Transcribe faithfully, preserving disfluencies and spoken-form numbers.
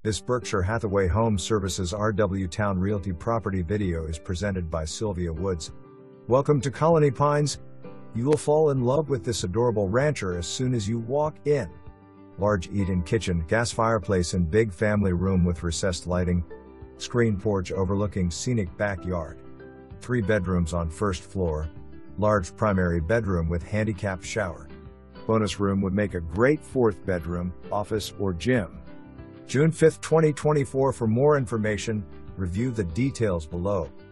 This Berkshire Hathaway Home Services R W Towne Realty property video is presented by Sylvia Woods. Welcome to Colony Pines. You will fall in love with this adorable rancher as soon as you walk in. Large eat-in kitchen, gas fireplace and big family room with recessed lighting. Screen porch overlooking scenic backyard. Three bedrooms on first floor. Large primary bedroom with handicapped shower. Bonus room would make a great fourth bedroom, office or gym. June fifth, twenty twenty-four. For more information, review the details below.